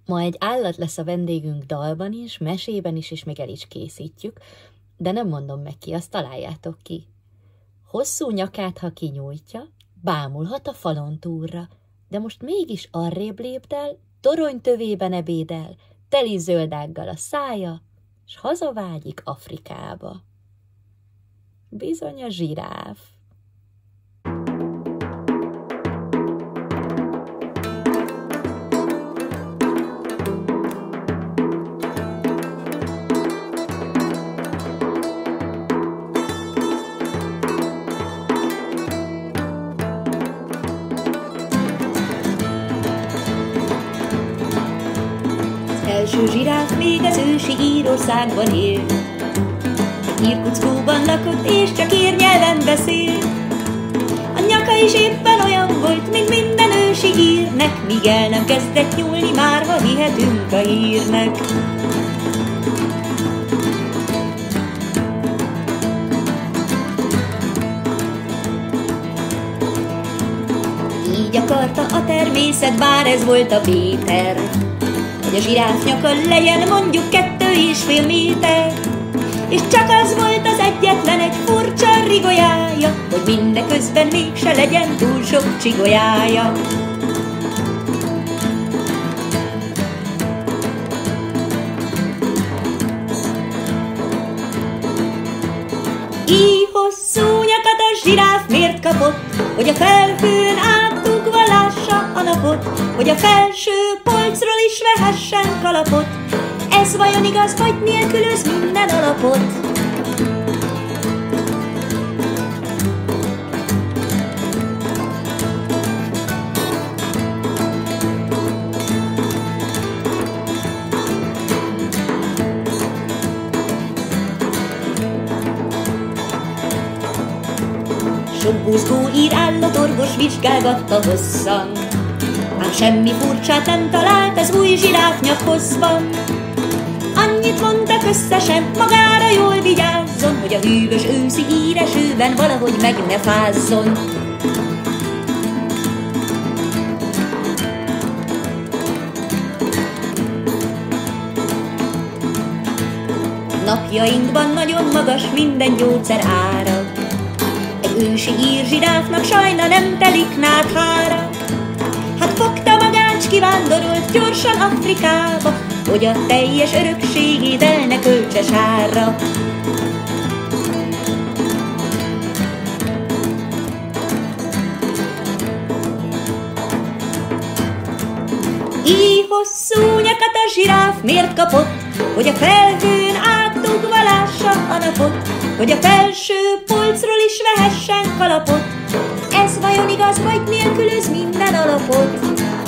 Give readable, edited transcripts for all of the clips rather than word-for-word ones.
Ma egy állat lesz a vendégünk dalban is, mesében is, és még el is készítjük, de nem mondom meg ki, azt találjátok ki. Hosszú nyakát, ha kinyújtja, bámulhat a falon túlra, de most mégis arrébb lépdel, torony tövében ebédel, teli zöldággal a szája, s hazavágyik Afrikába. Bizony a zsiráf. Első zsiráf még az ősi Írországban él. Irkutszkóban lakott és csak írnyelven beszél. A nyaka is éppen olyan volt, mint minden ősi írnek, míg el nem kezdett nyúlni, már ha hihetünk a hírnek. Így akarta a természet, bár ez volt a Péter, hogy a zsiráf nyaka legyen mondjuk 2,5 méter. És csak az volt az egyetlen egy furcsa rigolyája, hogy mindeközben mégse legyen túl sok csigolyája. Így hosszú nyakat a zsiráf miért kapott, hogy a felhőn átugva lássa a napot, hogy a felső polcról is vehessen kalapot. Ez vajon igaz, vagy nélkülöz minden alapot? Sok buzgó ír állatorvos vizsgálgatta hosszan, ám semmi furcsát nem talált az új zsiráfnyakhosszban. Annyit mondtak összesen, magára jól vigyázzon, hogy a hűvös őszi íresőben valahogy meg ne fázzon. Napjainkban nagyon magas minden gyógyszer ára, egy ősi ír zsiráfnak sajna nem telik náthára. Hát fogta magát, s kivándorolt gyorsan Afrikába, hogy a teljes örökségét el ne költse sárra. Így hosszú nyakat a zsiráf miért kapott, hogy a felhőn átugva lássa a napot, hogy a felső polcról is vehessen kalapot. Ez vajon igaz, vagy nélkülöz minden alapot?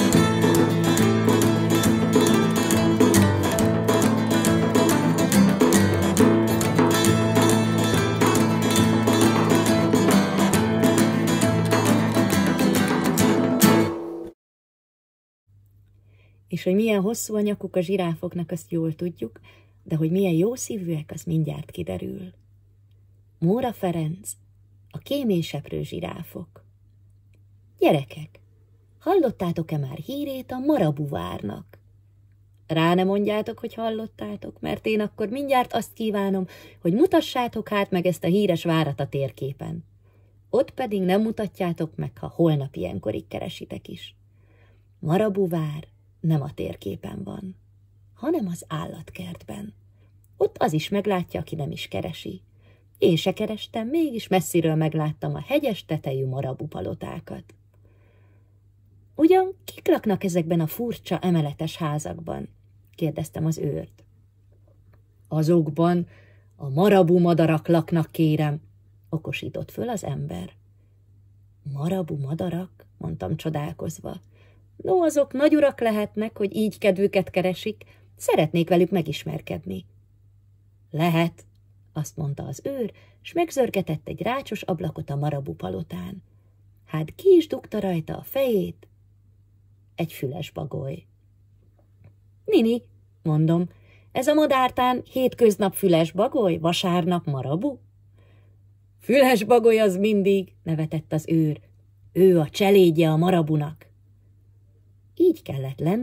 És hogy milyen hosszú a nyakuk a zsiráfoknak, azt jól tudjuk, de hogy milyen jó szívűek, az mindjárt kiderül. Móra Ferenc, a kéményseprő zsiráfok. Gyerekek, hallottátok-e már hírét a marabuvárnak? Rá ne mondjátok, hogy hallottátok, mert én akkor mindjárt azt kívánom, hogy mutassátok hát meg ezt a híres várat a térképen. Ott pedig nem mutatjátok meg, ha holnap ilyenkorig keresitek is. Marabuvár nem a térképen van, hanem az állatkertben. Ott az is meglátja, aki nem is keresi. Én se kerestem, mégis messziről megláttam a hegyes tetejű marabupalotákat. Ugyan kik laknak ezekben a furcsa emeletes házakban? Kérdeztem az őrt. Azokban a marabu madarak laknak, kérem, okosított föl az ember. Marabu madarak? Mondtam csodálkozva. No, azok nagy urak lehetnek, hogy így kedvüket keresik, szeretnék velük megismerkedni. Lehet, azt mondta az őr, s megzörgetett egy rácsos ablakot a marabu palotán. Hát ki is dugta rajta a fejét? Egy füles bagoly. Nini, mondom, ez a madártán hétköznap füles bagoly, vasárnap marabu? Füles bagoly az mindig, nevetett az őr. Ő a cselédje a marabunak. Így kellett lenni,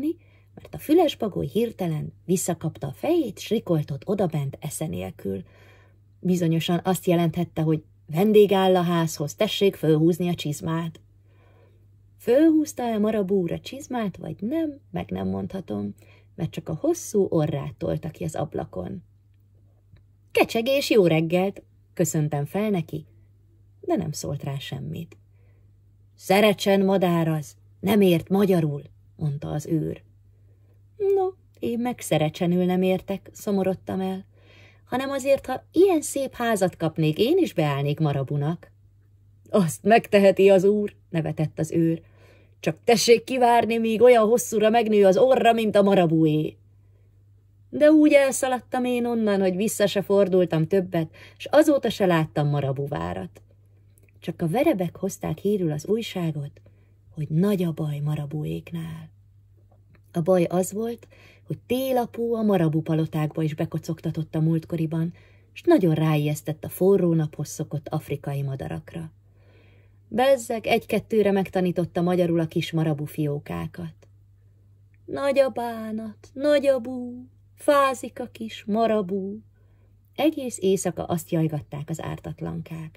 mert a füles bagoly hirtelen visszakapta a fejét, s rikoltott odabent esze nélkül. Bizonyosan azt jelenthette, hogy vendég áll a házhoz, tessék fölhúzni a csizmát. Fölhúzta-e Marabú úr a csizmát, vagy nem, meg nem mondhatom, mert csak a hosszú orrát tolta ki az ablakon. Kecsegés, jó reggelt, köszöntem fel neki, de nem szólt rá semmit. Szerecsen, madáraz, nem ért magyarul, mondta az őr. No, én meg szerecsenül nem értek, szomorodtam el, hanem azért, ha ilyen szép házat kapnék, én is beállnék Marabúnak. Azt megteheti az úr, nevetett az őr. Csak tessék kivárni, míg olyan hosszúra megnő az orra, mint a Marabúé. De úgy elszaladtam én onnan, hogy vissza se fordultam többet, s azóta se láttam Marabúvárat. Csak a verebek hozták hírül az újságot, hogy nagy a baj Marabúéknál. A baj az volt, hogy télapó a Marabú palotákba is bekocogtatott a múltkoriban, s nagyon ráijesztett a forró naphoz szokott afrikai madarakra. Bezzeg egy-kettőre megtanította magyarul a kis Marabú fiókákat. Nagy a bánat, nagy a bú, fázik a kis Marabú. Egész éjszaka azt jajgatták az ártatlankák.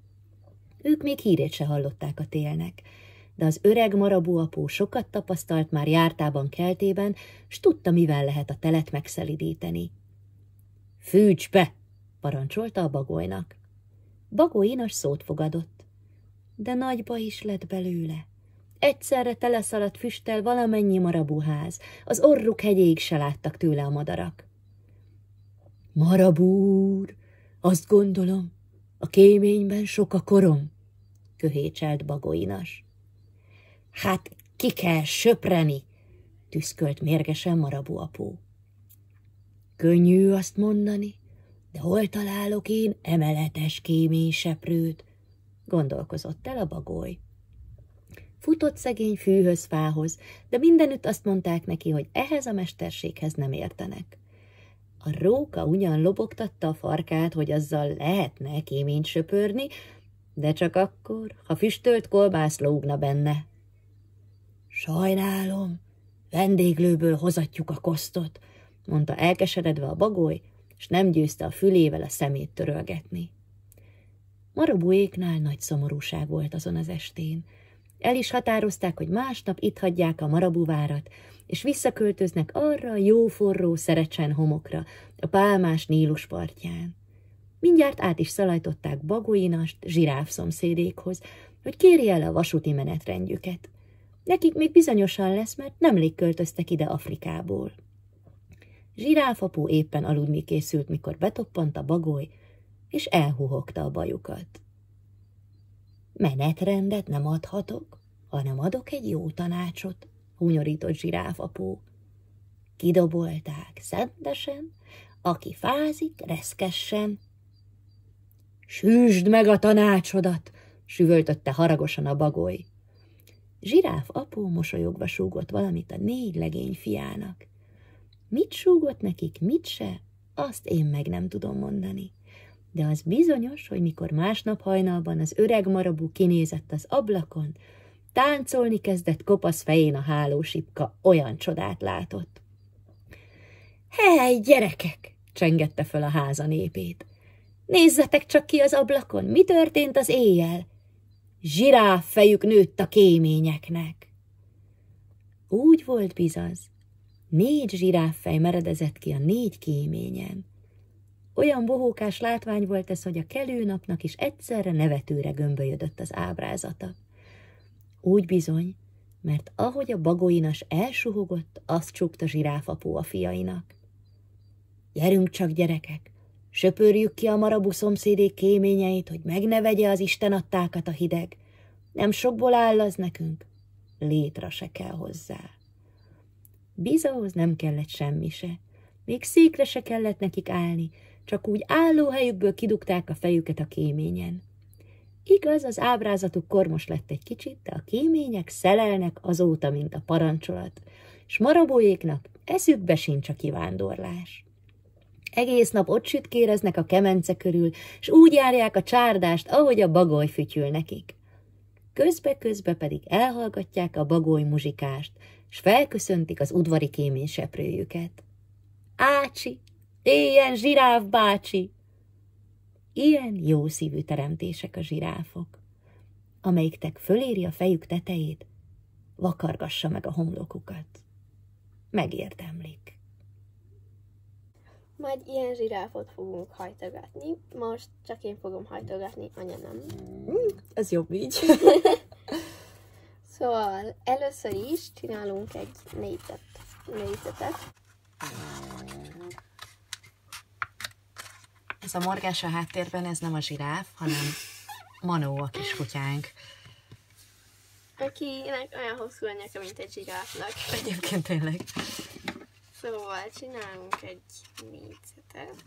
Ők még hírét se hallották a télnek, de az öreg Marabú apó sokat tapasztalt már jártában keltében, s tudta, mivel lehet a telet megszelidíteni. Fűts be, parancsolta a bagolynak. Bagoly Inas szót fogadott, de nagy baj is lett belőle. Egyszerre teleszaladt füsttel valamennyi Marabúház, az orruk hegyéig se láttak tőle a madarak. Marabú úr, azt gondolom, a kéményben sok a korom, köhécselt Bagoly Inas. Hát ki kell söpreni, tüszkölt mérgesen Marabú apó. Könnyű azt mondani, de hol találok én emeletes kéményseprőt, gondolkozott el a bagoly. Futott szegény fűhöz, fához, de mindenütt azt mondták neki, hogy ehhez a mesterséghez nem értenek. A róka ugyan lobogtatta a farkát, hogy azzal lehetne kéményt söpörni, de csak akkor, ha füstölt kolbász lógna benne. Sajnálom, vendéglőből hozatjuk a kosztot, mondta elkeseredve a bagoly, s nem győzte a fülével a szemét törölgetni. Marabúéknál nagy szomorúság volt azon az estén. El is határozták, hogy másnap itt hagyják a Marabúvárat, és visszaköltöznek arra a jó forró Szerecsen homokra, a pálmás Nílus partján. Mindjárt át is szalajtották Bagoly Inast zsiráf szomszédékhoz, hogy kérje el a vasúti menetrendjüket. Nekik még bizonyosan lesz, mert nemrég költöztek ide Afrikából. Zsiráfapó éppen aludni készült, mikor betoppant a bagoly, és elhuhogta a bajukat. Menetrendet nem adhatok, hanem adok egy jó tanácsot, hunyorított Zsiráfapó. Kidobolták szentesen, aki fázik, reszkessen. Süsd meg a tanácsodat, süvöltötte haragosan a bagoly. Zsiráfapó mosolyogva súgott valamit a 4 legény fiának. Mit súgott nekik, mit se, azt én meg nem tudom mondani. De az bizonyos, hogy mikor másnap hajnalban az öreg Marabú kinézett az ablakon, táncolni kezdett kopasz fején a hálósipka, olyan csodát látott. Hely, gyerekek! Csengette föl a háza népét. Nézzetek csak ki az ablakon, mi történt az éjjel? Zsiráf fejük nőtt a kéményeknek. Úgy volt bizaz, 4 zsiráffej meredezett ki a 4 kéményen. Olyan bohókás látvány volt ez, hogy a kelő napnak is egyszerre nevetőre gömbölyödött az ábrázata. Úgy bizony, mert ahogy a Bagoly Inas elsuhogott, azt csukta Zsiráfapó a fiainak. Gyerünk csak, gyerekek, söpörjük ki a Marabú szomszédék kéményeit, hogy meg ne vegye az istenadtákat a hideg. Nem sokból áll az nekünk, létra se kell hozzá. Bizahoz nem kellett semmi se, még székre se kellett nekik állni, csak úgy állóhelyükből kidugták a fejüket a kéményen. Igaz, az ábrázatuk kormos lett egy kicsit, de a kémények szelelnek azóta, mint a parancsolat, s Marabúéknak eszükbe sincs a kivándorlás. Egész nap ott sütkéreznek a kemence körül, s úgy járják a csárdást, ahogy a bagoly fütyül nekik. Közbe-közbe pedig elhallgatják a bagoly muzsikást, s felköszöntik az udvari kéményseprőjüket. Ácsi, éljen zsiráf bácsi! Ilyen jó szívű teremtések a zsiráfok, amelyiknek föléri a fejük tetejét, vakargassa meg a homlokukat. Megérdemlik. Majd ilyen zsiráfot fogunk hajtogatni. Most csak én fogom hajtogatni, anya nem. Ez jobb így. Szóval először is csinálunk egy négyzetet. Ez a morgás a háttérben, ez nem a zsiráf, hanem Manó, a kis kutyánk. Akinek olyan hosszú a nyaka, mint egy zsiráfnak. Egyébként tényleg. Szóval csinálunk egy négyzetet.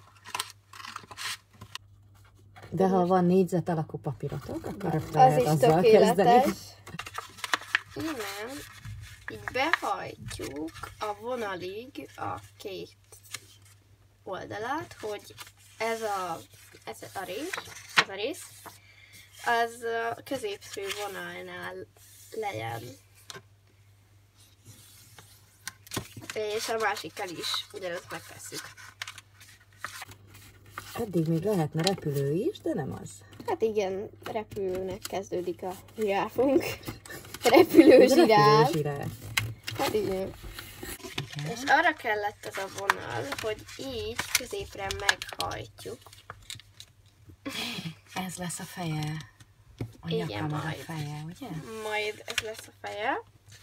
De ha van négyzet alakú papírotok, akkor rögtön Az lehet is azzal tökéletes. kezdeni. Innen így behajtjuk a vonalig a két oldalát, hogy ez a rész, az a középső vonalnál legyen. És a másikkal is ugyanazt megtesszük. Eddig még lehetne repülő is, de nem az. Hát igen, repülőnek kezdődik a zsiráfunk. Repülő zsiráf. Hát igen. És arra kellett ez a vonal, hogy így középre meghajtjuk. Ez lesz a feje. A Igen, nyaka meg a majd. feje, ugye? Majd ez lesz a feje.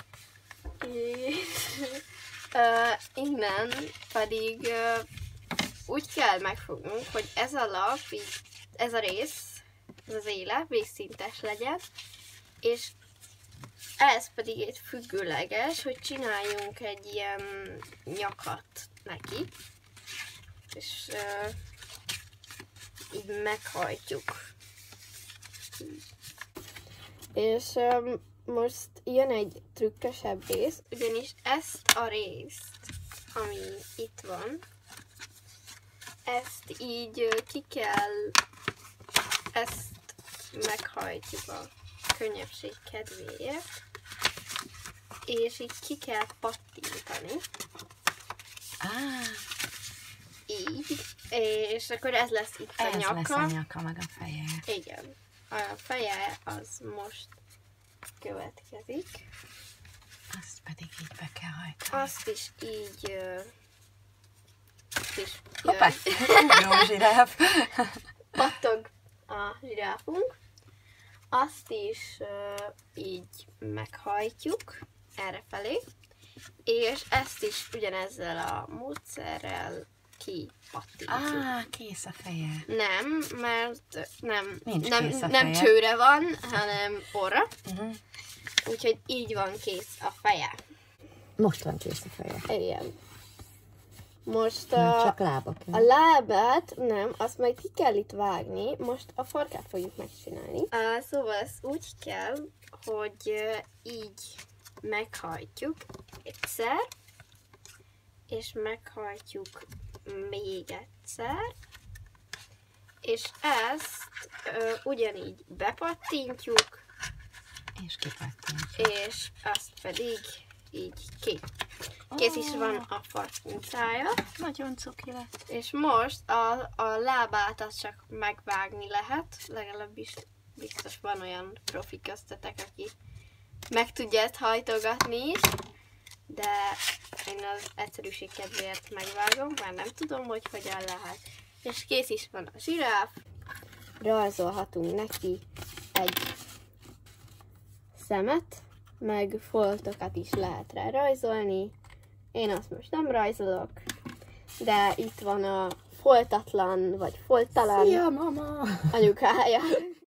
És innen pedig úgy kell megfognunk, hogy ez a lap, így, ez a rész, ez az éle vízszintes legyen, és ez pedig egy függőleges, hogy csináljunk egy ilyen nyakat neki, és így meghajtjuk. És most jön egy trükkösebb rész, ugyanis ezt a részt, ami itt van, ezt így ki kell, ezt meghajtjuk a könnyebbség kedvéért, és így ki kell pattintani. Így, és akkor ez lesz itt a nyaka. Ez lesz a nyaka, meg a feje. Igen. A feje az most következik. Azt pedig így be kell hajtani. Azt is így... Hoppá! Ugró zsiráf! Pattog a zsiráfunk. Azt is így meghajtjuk errefelé. És ezt is ugyanezzel a módszerrel kipattintjuk. Kész a feje. Nem, mert nem feje. csőre van, hanem orra. Úgyhogy így van kész a feje. Most van kész a feje. Igen. Most Csak lábak. a lábát, nem, azt majd ki kell itt vágni, most a farkát fogjuk megcsinálni. Szóval ez úgy kell, hogy így meghajtjuk egyszer, és meghajtjuk még egyszer, és ezt ugyanígy bepattintjuk, És kipattintjuk. és azt pedig így kész is van a farkuncája. Nagyon cuki lett. És most a lábát azt csak megvágni lehet, legalábbis biztos van olyan profi köztetek, aki meg tudja ezt hajtogatni is, de én az egyszerűség kedvéért megvágom, mert nem tudom, hogy hogyan lehet. És kész is van a zsiráf. Rajzolhatunk neki egy szemet, meg foltokat is lehet rá rajzolni. Én azt most nem rajzolok, de itt van a foltatlan, vagy folttalan Szia, mama! anyukája.